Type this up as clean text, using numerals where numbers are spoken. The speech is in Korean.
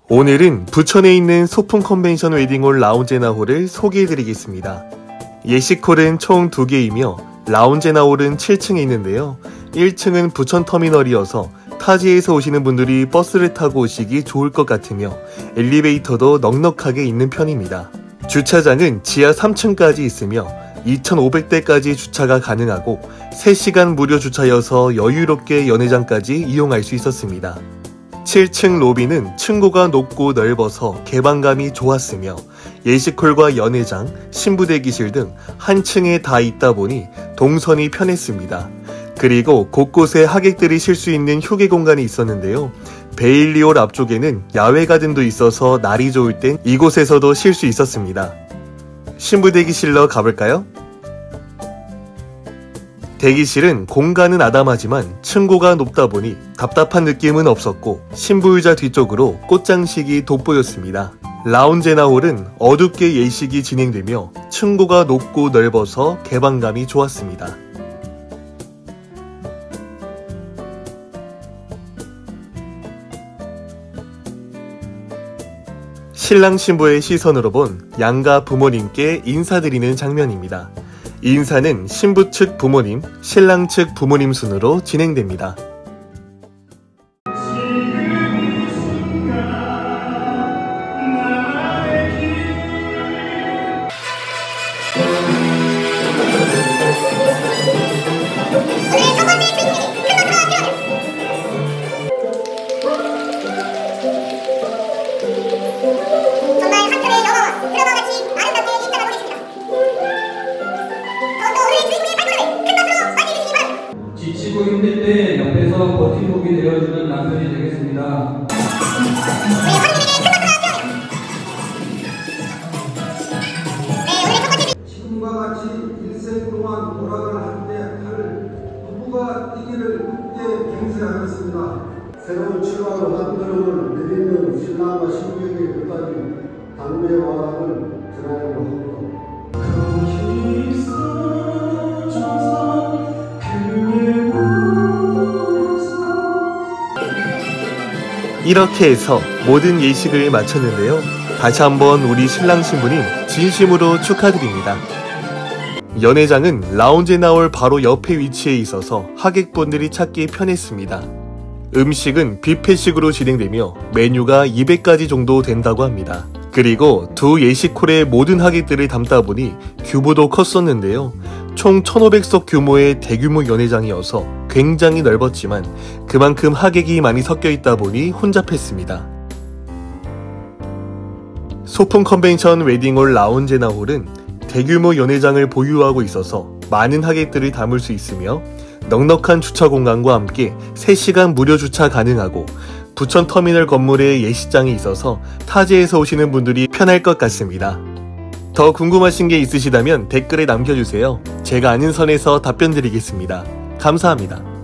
오늘은 부천에 있는 소풍 컨벤션 웨딩홀 라운제나홀을 소개해드리겠습니다. 예식홀은 총 2개이며 라운제나홀은 7층에 있는데요. 1층은 부천터미널이어서 타지에서 오시는 분들이 버스를 타고 오시기 좋을 것 같으며 엘리베이터도 넉넉하게 있는 편입니다. 주차장은 지하 3층까지 있으며 2,500대까지 주차가 가능하고 3시간 무료 주차여서 여유롭게 연회장까지 이용할 수 있었습니다. 7층 로비는 층고가 높고 넓어서 개방감이 좋았으며 예식홀과 연회장, 신부대기실 등 한 층에 다 있다 보니 동선이 편했습니다. 그리고 곳곳에 하객들이 쉴 수 있는 휴게 공간이 있었는데요. 베일리홀 앞쪽에는 야외 가든도 있어서 날이 좋을 땐 이곳에서도 쉴 수 있었습니다. 신부대기실로 가볼까요? 대기실은 공간은 아담하지만 층고가 높다 보니 답답한 느낌은 없었고 신부의자 뒤쪽으로 꽃장식이 돋보였습니다. 라운제나홀은 어둡게 예식이 진행되며 층고가 높고 넓어서 개방감이 좋았습니다. 신랑 신부의 시선으로 본 양가 부모님께 인사드리는 장면입니다. 인사는 신부 측 부모님, 신랑 측 부모님 순으로 진행됩니다. 지치고 힘들 때 옆에서 버팀목이 되어주는 남편이 되겠습니다. 지금과 같이 일생 동안 도락을 한데 할 부부가 되기를 굳게 맹세하겠습니다. 새로운 출발을 만들어올 내리는 신랑과 신부에게 끝까지 당대의 와락을 전하려고 합니다. 이렇게 해서 모든 예식을 마쳤는데요. 다시 한번 우리 신랑 신부님 진심으로 축하드립니다. 연회장은 라운제나홀 바로 옆에 위치해 있어서 하객분들이 찾기 편했습니다. 음식은 뷔페식으로 진행되며 메뉴가 200가지 정도 된다고 합니다. 그리고 두 예식홀의 모든 하객들을 담다 보니 규모도 컸었는데요. 총 1,500석 규모의 대규모 연회장이어서 굉장히 넓었지만 그만큼 하객이 많이 섞여 있다 보니 혼잡했습니다. 소풍 컨벤션 웨딩홀 라운제나홀은 대규모 연회장을 보유하고 있어서 많은 하객들을 담을 수 있으며 넉넉한 주차 공간과 함께 3시간 무료 주차 가능하고 부천터미널 건물에 예식장이 있어서 타지에서 오시는 분들이 편할 것 같습니다. 더 궁금하신 게 있으시다면 댓글에 남겨주세요. 제가 아는 선에서 답변 드리겠습니다. 감사합니다.